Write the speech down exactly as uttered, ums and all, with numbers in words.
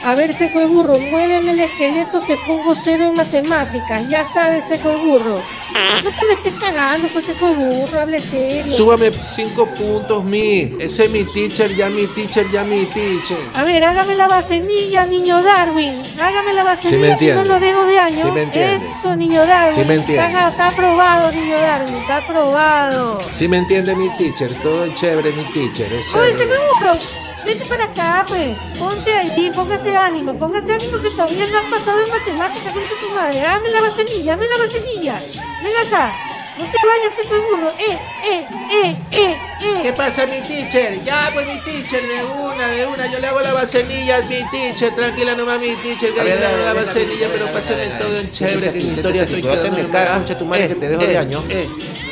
A ver, seco de burro, muéveme el esqueleto, te pongo cero en matemáticas. Ya sabes, seco de burro. No te me estés cagando, pues, seco de burro, hable serio. Súbame cinco puntos, mi. Ese es mi teacher, ya mi teacher, ya mi teacher. A ver, hágame la vasenilla, niño Darwin. Hágame la vasenilla, Sí si no lo dejo de año. Sí me entiende. Eso, niño Darwin. Sí me entiende. Está, está aprobado, niño Darwin, está aprobado. Sí me entiende mi teacher, todo chévere mi teacher. Eso Oye, es. seco de burro, vete para acá, pues. Ponte ahí, póngase ánimo, póngase ánimo que todavía no has pasado en matemáticas, concha tu madre. Dame la vasenilla, dame la vasenilla. Ven acá. No te vayas, seco de burro. Eh, eh, eh, eh, eh. ¿Qué pasa mi teacher? Ya pues mi teacher, de una, de una, yo le hago la vasenilla, mi teacher, tranquila nomás mi teacher, que yo le hago la vasenilla, pero pásenme todo en chévere, que en historia estoy quedando, me cagas, mucha tu madre que te dejo de año.